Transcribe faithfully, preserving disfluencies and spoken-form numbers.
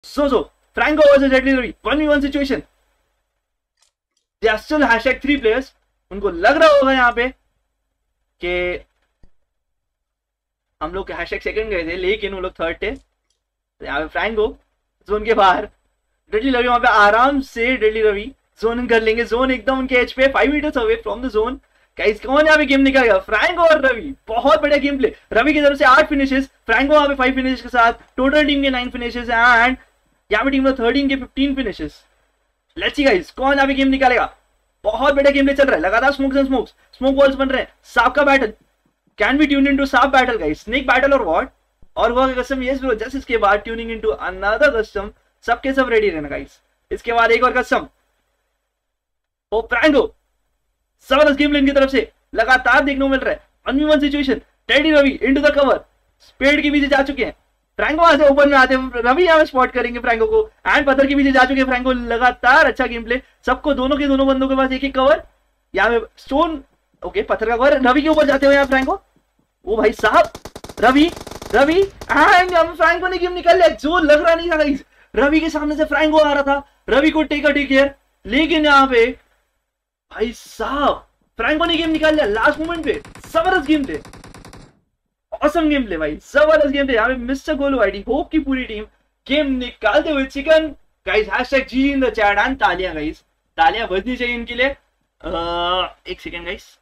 Zozo, Franco versus Deadly Revy, one v one situation. They are still hashtag three players. उनको लग रहा होगा यहाँ पे कि हम लोग हैशटैग सेकंड गए थे, लेकिन वो लोग थर्ड थे। यहाँ पे फ्रैंको जोन के बाहर, डेडली रवि वहां पे आराम से डेडली रवि जोन कर लेंगे। जोन एकदम उनके एज पे, five meters away from the zone. Guys कौन यहाँ पे गेम निकल गया? फ्रैंको और रवि। बहुत बढ़िया गेम प्ले, रवि की तरफ से आठ फिनिशेस, फ्रैंको वहां पे फाइव फिनिशेस के साथ, टोटल टीम के नाइन फिनिशेस एंड यहाँ पे टीम लोग थर्टीन के fifteen finishes. Let's see guys कौन यहाँ पे गेम निकालेगा। बहुत बढ़िया गेम प्ले चल रहा है, लगातार smokes and smokes, smoke walls बन रहे हैं। सांप का battle can be tune into सांप बैटल गाइस, स्नेक बैटल और व्हाट, और वो कस्टम यस ब्रो। जस्ट इसके बाद ट्यूनिंग इनटू अनदर कस्टम, सबके सब रेडी रहना गाइस। इसके बाद एक और कस्टम। ओ फ्रैंको जबरदस्त गेम प्ले की तरफ से लगातार देखने को मिल रहा है। One V one situation, Teddy Ravi into the cover, spade के पीछे जा चुके हैं। फ्रैंको वहां से ओपन में आते हैं, रवि यहाँ स्पॉट करेंगे फ्रैंको को, एंड पत्थर के पीछे जा चुके हैं फ्रैंको। लगातार अच्छा गेम प्ले, सबको दोनों के दोनों बंदों के पास एक एक कवर। यहाँ पे स्टोन, ओके पत्थर का कवर, रवि के ऊपर जाते हुए यहाँ फ्रैंको। ओ भाई साहब, रवि रवि एंड यहाँ फ्रैंको ने गेम निकाल लिया। जो लग रहा नहीं था गाइस, रवि के सामने से फ्रैंको आ रहा था, रवि को टेक अ टेक केयर, लेकिन यहाँ पे भाई साहब फ्रैंको ने गेम निकाल लिया लास्ट मोमेंट पे। जबरदस्त game play, awesome game play भाई, जबरदस्त गेम प्ले। यहाँ पे मिस्टर गोलू आईडी होप की पूरी टीम गेम निकालते हुए chicken. Guys hashtag G in the chat and तालियां गाइस, तालियां बजनी चाहिए इनके लिए। आ, एक सेकेंड गाइस।